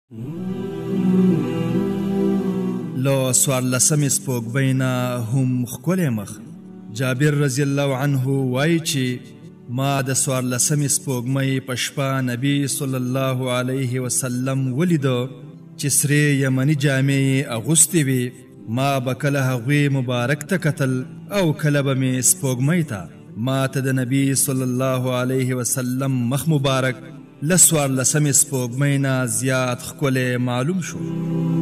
له څوارلسمې سپوږمۍ نه هم ښکلی مخ. جابر رضی الله عنه وایي چې ما د څوارلسمې سپوږمۍ په شپه نبی صلی الله علیه وسلم ولیده چې سرې یمني جامې یې اغوستې وې. ما به کله هغوی مبارک ته کتل او کله به مې سپوږمۍ ته. ما ته د نبی صلی الله علیه وسلم مخ مبارک له څوارلسمې سپوږمۍ نه زیات ښکلی معلوم شو.